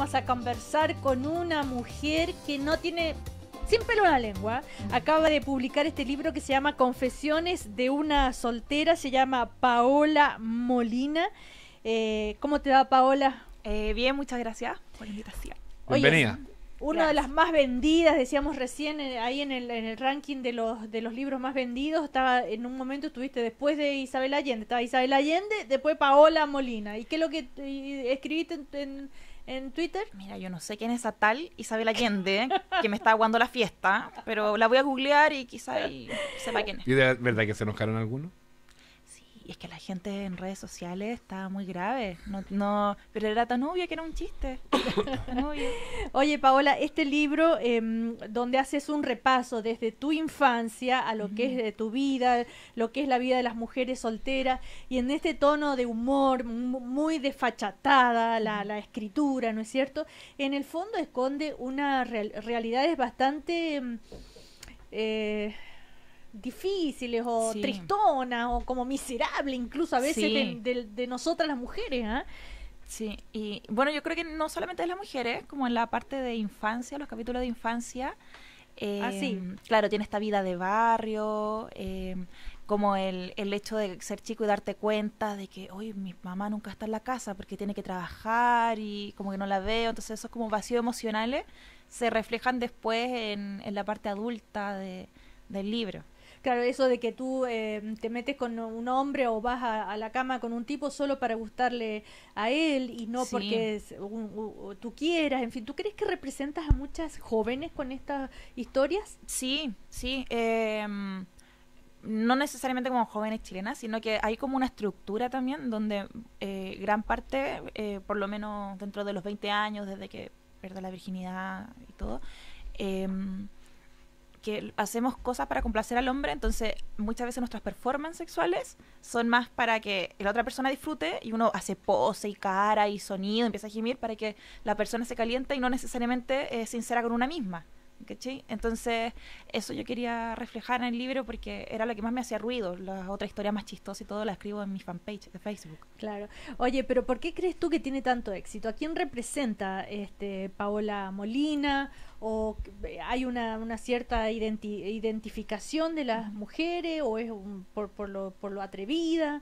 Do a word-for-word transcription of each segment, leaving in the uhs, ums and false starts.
vamos a conversar con una mujer que no tiene, sin pelo en la lengua, acaba de publicar este libro que se llama Confesiones de una soltera, se llama Paola Molina. Eh, ¿Cómo te va, Paola? Eh, bien, muchas gracias por la invitación. Bienvenida. Oye, una de las más vendidas, decíamos recién, eh, ahí en el, en el ranking de los de los libros más vendidos, estaba en un momento, estuviste después de Isabel Allende, estaba Isabel Allende, después Paola Molina. ¿Y qué es lo que eh, escribiste en, en, en Twitter? Mira, yo no sé quién es esa tal Isabel Allende, que me está aguando la fiesta, pero la voy a googlear y quizá y sepa quién es. ¿Y de verdad que se enojaron algunos? Y es que la gente en redes sociales está muy grave. No, no, pero era tan obvio que era un chiste. Tan obvio. Oye, Paola, este libro eh, donde haces un repaso desde tu infancia a lo uh-huh. que es de tu vida, lo que es la vida de las mujeres solteras, y en este tono de humor muy desfachatada, la, la escritura, ¿no es cierto? En el fondo esconde unas real, realidades bastante... Eh, difíciles o sí. tristonas o como miserables incluso a veces sí. de, de, de nosotras las mujeres, ¿eh? Sí, y bueno, yo creo que no solamente de las mujeres, como en la parte de infancia, los capítulos de infancia, eh, ah, sí. claro, tiene esta vida de barrio, eh, como el, el hecho de ser chico y darte cuenta de que, oye, mi mamá nunca está en la casa porque tiene que trabajar y como que no la veo, entonces esos como vacíos emocionales se reflejan después en, en la parte adulta de, del libro. Claro, eso de que tú eh, te metes con un hombre o vas a, a la cama con un tipo solo para gustarle a él y no sí. porque es, un, un, tú quieras, en fin, ¿tú crees que representas a muchas jóvenes con estas historias? Sí, sí, eh, no necesariamente como jóvenes chilenas, sino que hay como una estructura también donde eh, gran parte, eh, por lo menos dentro de los veinte años, desde que pierdo la virginidad y todo, eh, que hacemos cosas para complacer al hombre, entonces muchas veces nuestras performances sexuales son más para que la otra persona disfrute y uno hace pose y cara y sonido, empieza a gemir para que la persona se caliente y no necesariamente es sincera con una misma, ¿cachai? Entonces eso yo quería reflejar en el libro porque era lo que más me hacía ruido. Las otras historias más chistosas y todo las escribo en mi fanpage de Facebook. Claro. Oye, pero ¿por qué crees tú que tiene tanto éxito? ¿A quién representa este Paola Molina? ¿O hay una, una cierta identi identificación de las mujeres? ¿O es un, por, por, lo, por lo atrevida?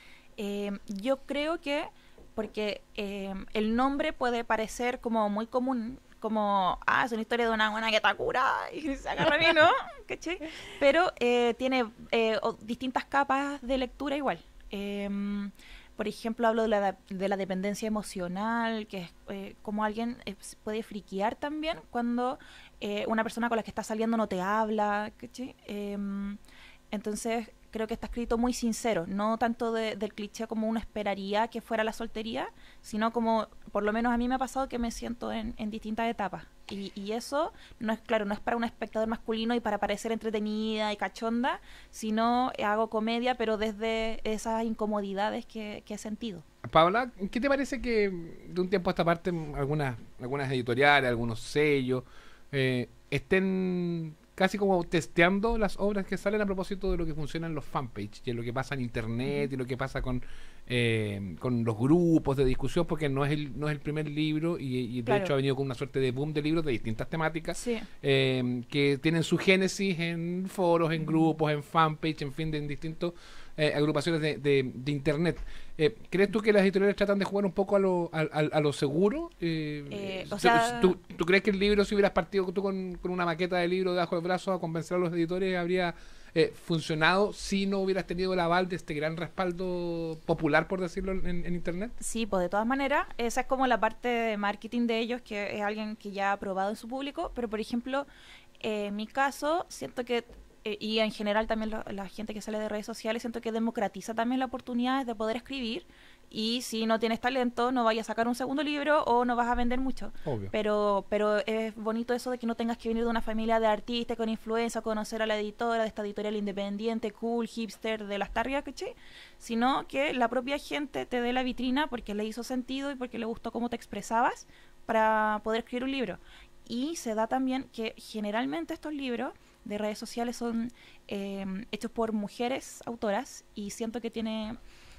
Eh, yo creo que porque eh, el nombre puede parecer como muy común, como, ah, es una historia de una buena que está curada y se agarra bien, ¿no? ¿Cachai? Pero eh, tiene eh, o, distintas capas de lectura igual. Eh, por ejemplo, hablo de la, de la dependencia emocional, que es eh, como alguien eh, puede friquear también cuando eh, una persona con la que está saliendo no te habla, ¿cachai? Eh, entonces, creo que está escrito muy sincero, no tanto de, del cliché como uno esperaría que fuera la soltería, sino como, por lo menos a mí me ha pasado que me siento en, en distintas etapas. Y, y eso, no es claro, no es para un espectador masculino y para parecer entretenida y cachonda, sino hago comedia, pero desde esas incomodidades que, que he sentido. Paola, ¿qué te parece que de un tiempo a esta parte algunas, algunas editoriales, algunos sellos, eh, estén casi como testeando las obras que salen a propósito de lo que funciona en los fanpages y en lo que pasa en internet y lo que pasa con eh, con los grupos de discusión, porque no es el no es el primer libro y, y de claro. hecho ha venido con una suerte de boom de libros de distintas temáticas sí. eh, que tienen su génesis en foros, en grupos, en fanpage, en fin, de en distintos eh, agrupaciones de, de, de internet. Eh, ¿Crees tú que las editoriales tratan de jugar un poco a lo, a, a, a lo seguro? Eh, eh, o ¿tú, sea... ¿tú, ¿Tú crees que el libro, si hubieras partido tú con, con una maqueta de libro debajo del brazo a convencer a los editores, habría eh, funcionado si no hubieras tenido el aval de este gran respaldo popular, por decirlo, en, en internet? Sí, pues de todas maneras, esa es como la parte de marketing de ellos, que es alguien que ya ha probado en su público, pero por ejemplo, eh, en mi caso, siento que y en general también la, la gente que sale de redes sociales, siento que democratiza también la oportunidad de poder escribir, y si no tienes talento no vayas a sacar un segundo libro o no vas a vender mucho. Obvio. pero pero es bonito eso de que no tengas que venir de una familia de artistas con influencia, conocer a la editora de esta editorial independiente, cool, hipster, de las targas, ¿cachai? Sino que la propia gente te dé la vitrina porque le hizo sentido y porque le gustó cómo te expresabas para poder escribir un libro. Y se da también que generalmente estos libros de redes sociales son eh, hechos por mujeres autoras, y siento que tiene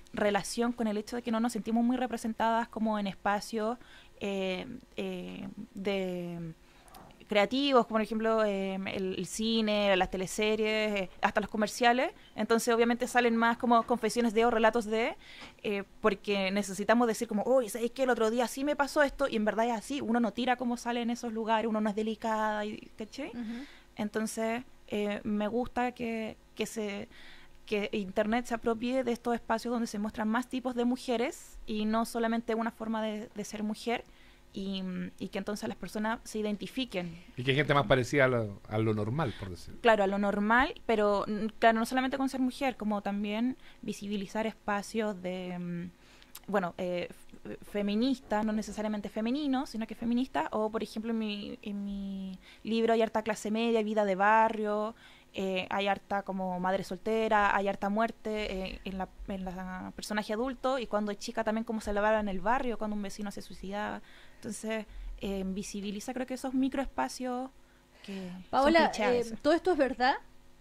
relación con el hecho de que no nos sentimos muy representadas como en espacios eh, eh, de creativos, como por ejemplo eh, el, el cine, las teleseries, eh, hasta los comerciales. Entonces obviamente salen más como confesiones de o relatos de, eh, porque necesitamos decir como, oye, ¿sabes qué? El otro día sí me pasó esto, y en verdad es así, uno no tira como sale en esos lugares, uno no es delicada, y, ¿cachai? Ujú. Entonces eh, me gusta que, que se que Internet se apropie de estos espacios donde se muestran más tipos de mujeres y no solamente una forma de, de ser mujer, y, y que entonces las personas se identifiquen. Y que hay gente más parecida a lo, a lo normal, por decirlo. Claro, a lo normal, pero mm, claro, no solamente con ser mujer, como también visibilizar espacios de, mm, bueno, eh, f- feministas, no necesariamente femeninos, sino que feministas, o por ejemplo en mi, en mi libro hay harta clase media, vida de barrio, eh, hay harta como madre soltera, hay harta muerte eh, en, la, en la personaje adulto, y cuando es chica también cómo se lavaba en el barrio, cuando un vecino se suicidaba. Entonces, eh, visibiliza creo que esos microespacios que Paola, son cliché a eh, veces. ¿todo esto es verdad?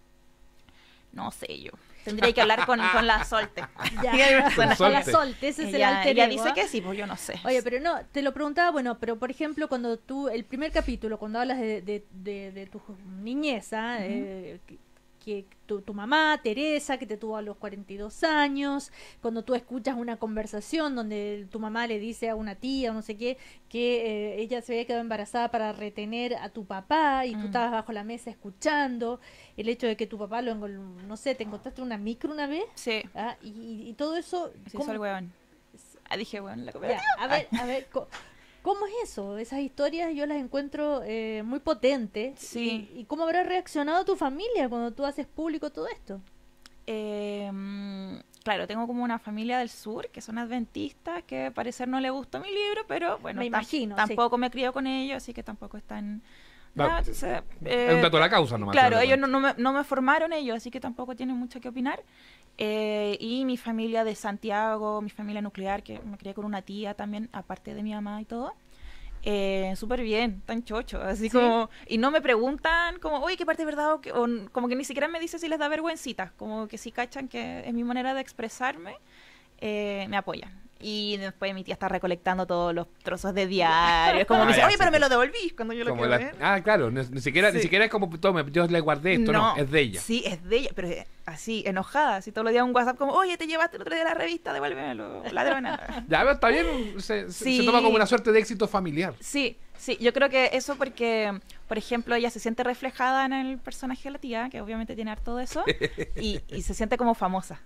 No sé yo. Tendría que hablar con, con la Solte. Ya, Con la Solte. Solte, ese es el Ella, alter ella ego, dice ¿ah? que sí, pues yo no sé. Oye, pero no, te lo preguntaba, bueno, pero por ejemplo, cuando tú, el primer capítulo, cuando hablas de, de, de, de tu niñez, ¿ah? eh, que, que tu, tu mamá, Teresa, que te tuvo a los cuarenta y dos años, cuando tú escuchas una conversación donde tu mamá le dice a una tía o no sé qué, que eh, ella se había quedado embarazada para retener a tu papá y tú Mm. estabas bajo la mesa escuchando, el hecho de que tu papá lo, engol- no sé, te encontraste una micro una vez, Sí, ¿ah? y, y- y todo eso... sí, ¿cómo- soy el weón. Ah, dije weón, la ya, cooperativa. a ver, a ver, co- ¿cómo es eso? Esas historias yo las encuentro eh, muy potentes. Sí. Y, ¿Y cómo habrá reaccionado tu familia cuando tú haces público todo esto? Eh, mm, claro, tengo como una familia del sur que son adventistas, que al parecer no le gustó mi libro, pero bueno, Me tam- imagino, tampoco me crió con ellos, así que tampoco están... Claro, nada, entonces, Es un eh, dato de la causa nomás. Claro, se ellos da no, no, me, no me formaron ellos, así que tampoco tienen mucho que opinar. Eh, y mi familia de Santiago, mi familia nuclear, que me crié con una tía también, aparte de mi mamá y todo. Eh, súper bien, tan chocho, así ¿Sí? como... Y no me preguntan como, oye, ¿qué parte es verdad? O, que- o n- como que ni siquiera me dicen si les da vergüencita, como que si cachan que es mi manera de expresarme, eh, me apoyan. Y después mi tía está recolectando todos los trozos de diario. Es como Ah, me dice, ya, oye, sí, pero me sí. lo devolví cuando yo lo Como quiero la- ver. ah, claro, ni, ni siquiera, ni Sí. siquiera es como, tome, yo le guardé esto, no, es de ella. Sí, es de ella, pero eh, así, enojada, así todos los días un WhatsApp como, oye, te llevaste el otro día la revista, devuélvemelo, ladrona. Ya, pero está bien, se, se- Sí. se toma como una suerte de éxito familiar. Sí, sí, yo creo que eso porque, por ejemplo, ella se siente reflejada en el personaje de la tía, que obviamente tiene harto de eso, y, y se siente como famosa.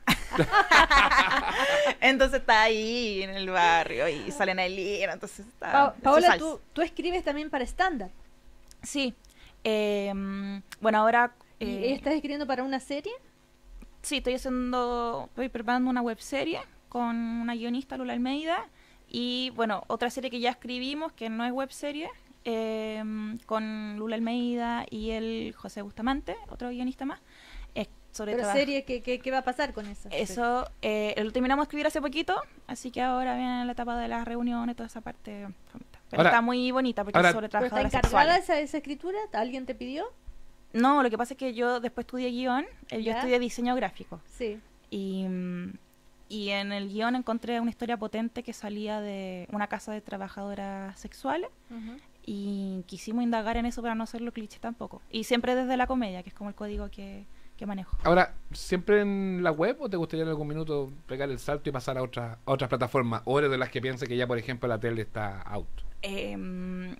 Entonces está ahí en el barrio y salen el libro, entonces está... Pa- es Paola, salsa. tú, tú escribes también para stand-up. Sí, eh, bueno, ahora... ¿Y eh, estás escribiendo para una serie? Sí, estoy haciendo, estoy preparando una webserie con una guionista, Lula Almeida, y bueno, otra serie que ya escribimos, que no es webserie, eh, con Lula Almeida y el José Bustamante, otro guionista más, es sobre Pero trabajo. serie, ¿qué, qué, qué va a pasar con eso? Eso eh, lo terminamos de escribir hace poquito, así que ahora viene la etapa de las reuniones, toda esa parte. Pero Ahora- está muy bonita porque ahora- es sobre ¿Pero está trabajadoras encargada sexuales. esa, esa escritura? ¿Alguien te pidió? No, lo que pasa es que yo después estudié guión, eh, yo ¿Ya? estudié diseño gráfico. Sí. Y, mm, y en el guión encontré una historia potente que salía de una casa de trabajadoras sexuales Ujú. y quisimos indagar en eso para no hacerlo cliché tampoco. Y siempre desde la comedia, que es como el código que, que manejo. Ahora, ¿siempre en la web o te gustaría en algún minuto pegar el salto y pasar a, otras a otras plataformas? ¿O eres de las que piensa que ya, por ejemplo, la tele está out? Em,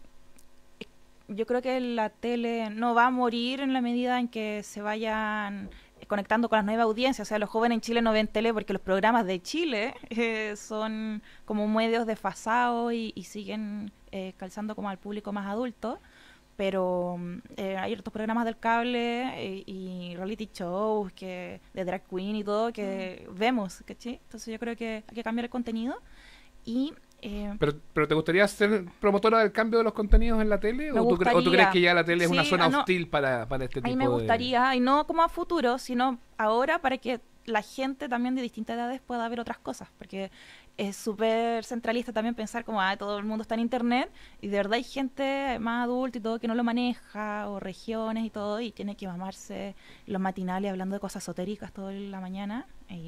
yo creo que la tele no va a morir en la medida en que se vayan conectando con las nuevas audiencias. O sea, los jóvenes en Chile no ven tele porque los programas de Chile eh, son como medios desfasados y, y siguen eh, calzando como al público más adulto. Pero eh, hay otros programas del cable eh, y reality shows que, de drag queen y todo que vemos, ¿cachai? Entonces yo creo que hay que cambiar el contenido y... eh, ¿Pero, pero te gustaría ser promotora del cambio de los contenidos en la tele? Me ¿O tú, cre- o tú gustaría. crees que ya la tele es una Sí, zona ah, no. hostil para, para este A tipo mí me de...? gustaría, y no como a futuro, sino ahora para que la gente también de distintas edades pueda ver otras cosas, porque es súper centralista también pensar como, ah, todo el mundo está en internet, y de verdad hay gente más adulta y todo que no lo maneja, o regiones y todo, y tiene que mamarse los matinales hablando de cosas esotéricas toda la mañana, y no,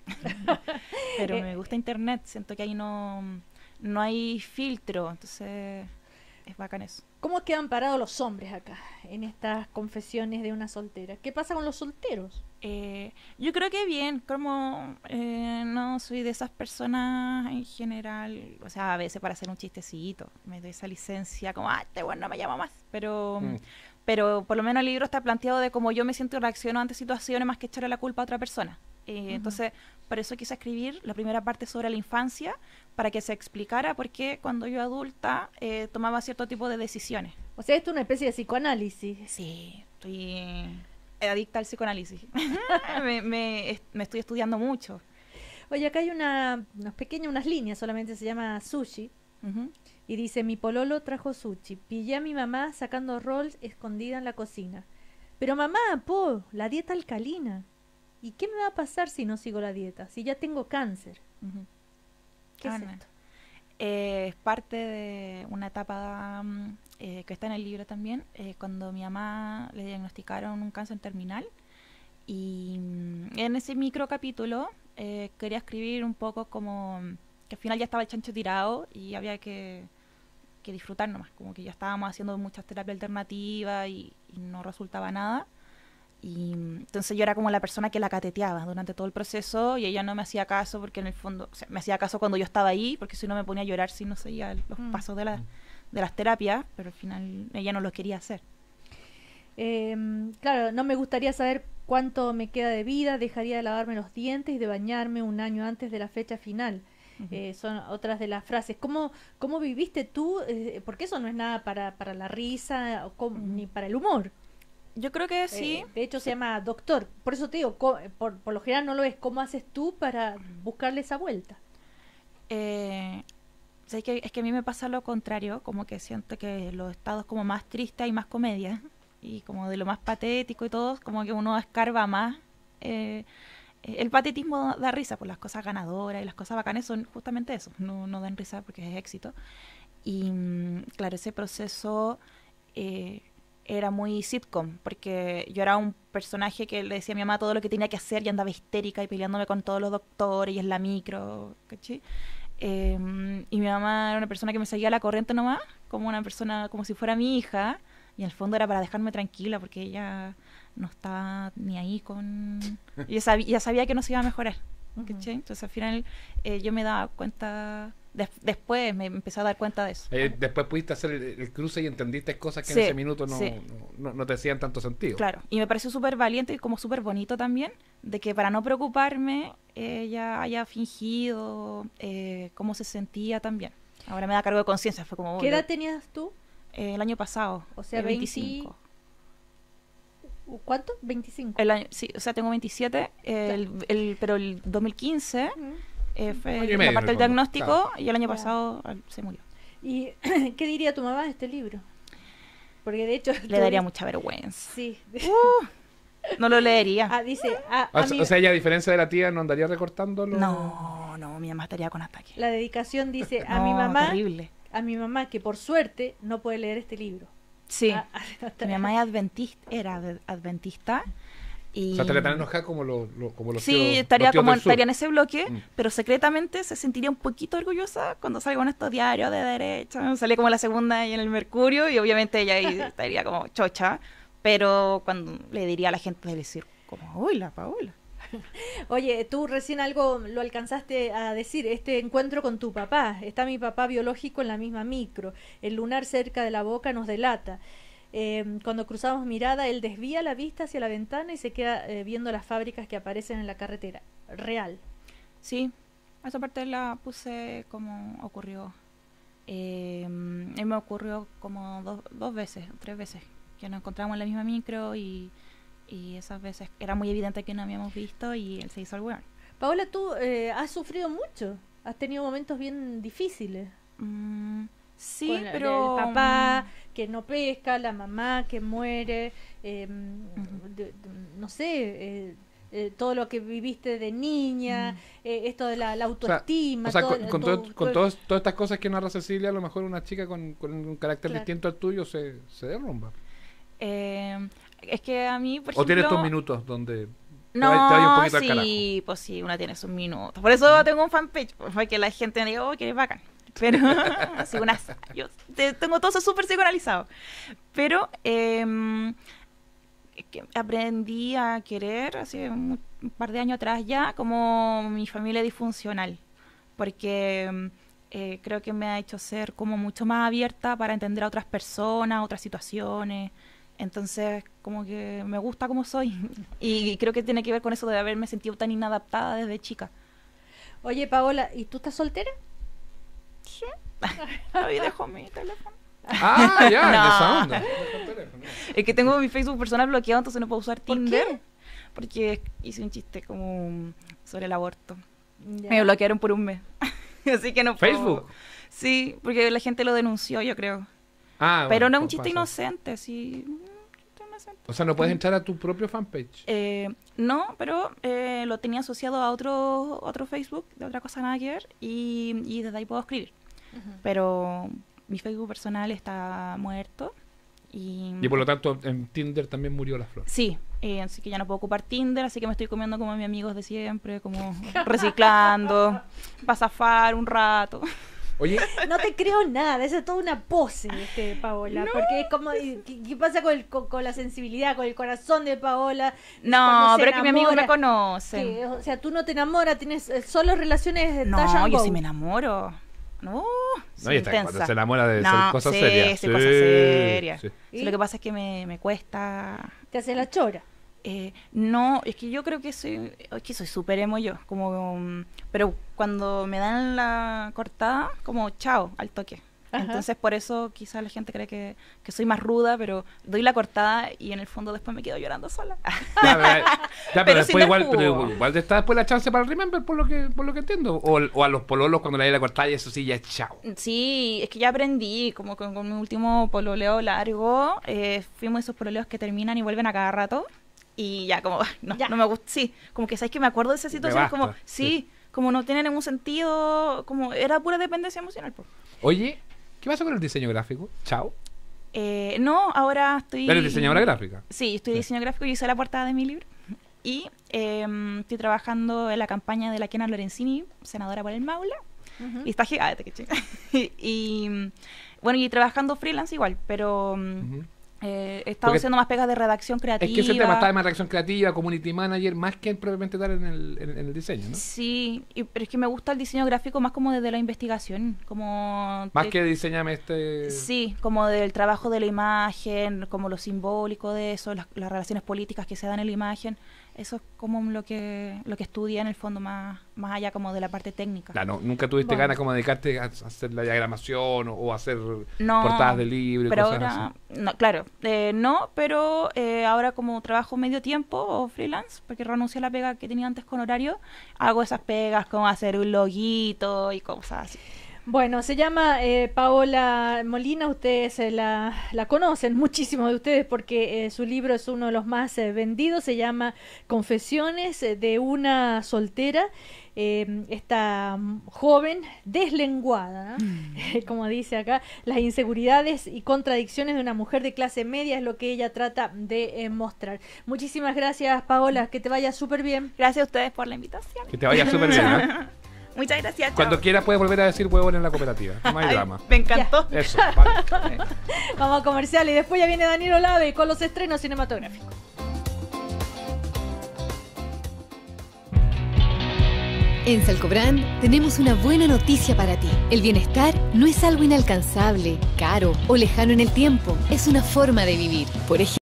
Pero Eh, me gusta internet, siento que ahí no, no hay filtro, entonces es bacán eso. ¿Cómo quedan parados los hombres acá, en estas confesiones de una soltera? ¿Qué pasa con los solteros? Eh, yo creo que bien, como eh, no soy de esas personas en general, o sea, a veces para hacer un chistecito, me doy esa licencia como, ah, este bueno no me llama más, pero, Mm. pero por lo menos el libro está planteado de cómo yo me siento y reacciono ante situaciones más que echarle la culpa a otra persona. Eh, Ujú. Entonces, por eso quise escribir la primera parte sobre la infancia, para que se explicara por qué cuando yo adulta eh, tomaba cierto tipo de decisiones. O sea, esto es una especie de psicoanálisis. Sí, estoy adicta al psicoanálisis. me, me, es- me estoy estudiando mucho. Oye, acá hay una, unas pequeñas, unas líneas, solamente se llama sushi. Ujú. Y dice, mi pololo trajo sushi. Pillé a mi mamá sacando rolls escondida en la cocina. Pero mamá, po, la dieta alcalina. ¿Y qué me va a pasar si no sigo la dieta? Si ya tengo cáncer. Ujú. ¿Qué Ah, es no. esto? Eh, es parte de una etapa mm, eh, que está en el libro también, eh, cuando mi mamá le diagnosticaron un cáncer terminal. Y mm, en ese micro capítulo eh, quería escribir un poco como mm, que al final ya estaba el chancho tirado y había que, que disfrutar nomás, como que ya estábamos haciendo muchas terapias alternativas y, y no resultaba nada. Y mm, entonces yo era como la persona que la cateteaba durante todo el proceso y ella no me hacía caso porque en el fondo, o sea, me hacía caso cuando yo estaba ahí, porque si no me ponía a llorar si no seguía los Mm. pasos de, la- de las terapias, pero al final ella no lo quería hacer. Em, claro, no me gustaría saber cuánto me queda de vida. Dejaría de lavarme los dientes y de bañarme un año antes de la fecha final. Ujú. Eh, son otras de las frases. ¿Cómo, cómo viviste tú? Eh, porque eso no es nada para, para la risa o com- Ujú. ni para el humor. Yo creo que sí. Eh, de hecho se llama doctor. Por eso te digo, co- por, por lo general no lo es. ¿Cómo haces tú para buscarle esa vuelta? Eh, sé que, es que a mí me pasa lo contrario, como que siento que los estados como más tristes hay más comedia y como de lo más patético y todo, como que uno escarba más. eh, eh, el patetismo da risa, por las cosas ganadoras y las cosas bacanas son justamente eso, no, no dan risa porque es éxito. Y mm, claro, ese proceso eh, era muy sitcom, porque yo era un personaje que le decía a mi mamá todo lo que tenía que hacer y andaba histérica y peleándome con todos los doctores y en la micro, ¿cachai? Eh, y mi mamá era una persona que me seguía la corriente nomás, como una persona, como si fuera mi hija, y en el fondo era para dejarme tranquila, porque ella no estaba ni ahí con... Ella sabía, ella sabía que no se iba a mejorar, ¿cachai? Entonces al final eh, yo me daba cuenta, des- después me empecé a dar cuenta de eso. Eh, después pudiste hacer el, el cruce y entendiste cosas que Sí, en ese minuto no, sí. no, no- no te hacían tanto sentido. Claro, y me pareció súper valiente y como súper bonito también, de que para no preocuparme, ella haya fingido eh, cómo se sentía también. Ahora me da cargo de conciencia, fue como... ¿Qué oh, edad lo- tenías tú? eh, el año pasado, O sea, el veinticinco. ¿Cuánto? veinticinco. El año, sí, o sea, tengo veintisiete, el, el, pero el dos mil quince Ujú. eh, fue Año y la medio, parte del en el fondo, diagnóstico claro. y el año Claro. pasado ah, se murió. ¿Y qué diría tu mamá de este libro? Porque de hecho... Le daría mucha vergüenza. Sí. No lo leería. Ah, dice, a, O a sea, mi- o sea, ella, a diferencia de la tía, no andaría recortándolo. No, no, mi mamá estaría con ataque. la dedicación dice a No, mi mamá, terrible. a mi mamá que por suerte no puede leer este libro. Sí. Ah, ah, Mi mamá es adventista, era de- adventista. Y... O sea, estaría tan enojada como, lo, lo- como los Sí, tíos, estaría los tíos como del sur. estaría en ese bloque, Mm. pero secretamente se sentiría un poquito orgullosa cuando salga con estos diarios de derecha. Salía como la segunda y en el Mercurio, y obviamente ella ahí estaría como chocha, pero cuando le diría a la gente de decir, como, uy, la Paola. Oye, tú recién algo lo alcanzaste a decir, este encuentro con tu papá. Está mi papá biológico en la misma micro. El lunar cerca de la boca nos delata. Eh, cuando cruzamos mirada, él desvía la vista hacia la ventana y se queda eh, viendo las fábricas que aparecen en la carretera. Real. Sí, esa parte la puse como ocurrió. Eh, a mí me ocurrió como dos, dos veces, tres veces, que nos encontramos en la misma micro y, y esas veces era muy evidente que no habíamos visto y él se hizo el weón. Paola, tú eh, has sufrido mucho. Has tenido momentos bien difíciles. Mm, sí, Con el- pero... el papá que no pesca, la mamá que muere, eh, Ujú. de- de- no sé, eh, eh, todo lo que viviste de niña, Mm. eh, esto de la, la O sea, autoestima. o sea, todo- con, con todo- todo- con todo- todos- todas estas cosas que narra Cecilia, a lo mejor una chica con, con un carácter Claro. distinto al tuyo se, se derrumba. Eh, es que a mí, por O tienes ejemplo, tus minutos donde Te va- te vaya un No, poquito al carajo. sí, pues sí, una tiene sus minutos. Por eso tengo un fanpage, pues, para que la gente me diga, oh, que eres bacán. Pero, así una, yo te- tengo todo eso súper psicoanalizado. Pero, eh, que aprendí a querer, hace un, un par de años atrás ya, como mi familia disfuncional. Porque eh, creo que me ha hecho ser como mucho más abierta para entender a otras personas, otras situaciones. Entonces, como que me gusta como soy. Y creo que tiene que ver con eso de haberme sentido tan inadaptada desde chica. Oye, Paola, ¿y tú estás soltera? Sí. Ahí dejo mi teléfono. Ah, ya, No. en esa onda. Es que tengo mi Facebook personal bloqueado, entonces no puedo usar ¿Por Tinder. qué? Porque hice un chiste como sobre el aborto. Ya. Me bloquearon por un mes. Así que no puedo. ¿Facebook? Sí, porque la gente lo denunció, yo creo. Ah, Pero bueno, no es un chiste pasa. inocente, sí. Un chiste inocente. O sea, no puedes entrar a tu propio fanpage. Eh, no, pero eh, lo tenía asociado a otro otro Facebook, de otra cosa nada que ver, y, y desde ahí puedo escribir. Ujú. Pero mi Facebook personal está muerto. Y, Y por lo tanto, en Tinder también murió la flor. sí, eh, así que ya no puedo ocupar Tinder, así que me estoy comiendo como a mis amigos de siempre, como reciclando, para zafar un rato. Oye, No te creo nada, eso es toda una pose, este, Paola. Porque es como, ¿qué, qué pasa con, el- con, con la sensibilidad, con el corazón de Paola? No, Cuando se pero es que mi amigo me enamora, conoce. que, o sea, tú no te enamoras, tienes eh, solo relaciones de No, touch and yo go. sí me enamoro. No, no, soy y está cuando intensa. se enamora de No, ser cosas sí, serias. sí, cosas serias. sí. Sí, ¿Y? lo que pasa es que me, me cuesta. Te haces la chora. Eh, no, es que yo creo que soy, es que soy súper emo yo, como, um, pero cuando me dan la cortada, como chao, al toque. Ajá. Entonces por eso quizás la gente cree que, que soy más ruda, pero doy la cortada y en el fondo después me quedo llorando sola. Ya, pero, ya, pero Pero después sin dar igual, jugo. pero igual te está después la chance para el remember, por lo que, por lo que entiendo. O, o a los pololos cuando le hay la cortada y eso sí, ya es chao. Sí, es que ya aprendí, como con, con mi último pololeo largo, eh, fuimos esos pololeos que terminan y vuelven a cada rato. Y ya, como, no, Ya. no me gusta, sí, como que sabes que me acuerdo de esa situación, basta, como, sí. sí, como no tiene ningún sentido, como era pura dependencia emocional. Pues. Oye, ¿qué pasa con el diseño gráfico? Chao. Eh, no, ahora estoy... ¿Eres diseñadora gráfica? Sí, estoy Sí. diseño gráfico, yo hice la portada de mi libro. Y eh, estoy trabajando en la campaña de la Kiana Lorenzini, senadora por el Maule. Ujú. Y está gigante, que chica. y, y, bueno, y trabajando freelance igual, pero mm, Ujú. eh, he estado Porque haciendo más pegas de redacción creativa. Es que ese tema está de más reacción creativa, community manager, más que propiamente tal en el, en, en el diseño, ¿no? Sí, y- pero es que me gusta el diseño gráfico más como desde la investigación, como... Más de- que diseñame este... Sí, como del trabajo de la imagen, como lo simbólico de eso, las, las relaciones políticas que se dan en la imagen. Eso es como lo que lo que estudia en el fondo más, más allá como de la parte técnica. Claro, nunca tuviste Bueno. ganas como de dedicarte a, a hacer la diagramación o, o hacer No, portadas de libros y pero cosas ahora, así. no, claro, eh, no, pero eh, ahora como trabajo medio tiempo o freelance, porque renuncié a la pega que tenía antes con horario, hago esas pegas como hacer un loguito y cosas así. Bueno, se llama eh, Paola Molina, ustedes eh, la, la conocen, muchísimos de ustedes, porque eh, su libro es uno de los más eh, vendidos, se llama Confesiones eh, de una soltera, eh, esta mm, joven deslenguada, ¿no? Como dice acá, las inseguridades y contradicciones de una mujer de clase media es lo que ella trata de eh, mostrar. Muchísimas gracias, Paola, que te vaya súper bien. Gracias a ustedes por la invitación. Que te vaya súper bien, ¿eh? Muchas gracias. chao. Cuando quieras puedes volver a decir huevón en la cooperativa. No hay Ay, drama. me encantó. Eso, vale. Vamos a comercial y después ya viene Daniel Olave con los estrenos cinematográficos. En Salcobrand tenemos una buena noticia para ti. El bienestar no es algo inalcanzable, caro o lejano en el tiempo. Es una forma de vivir. Por ejemplo,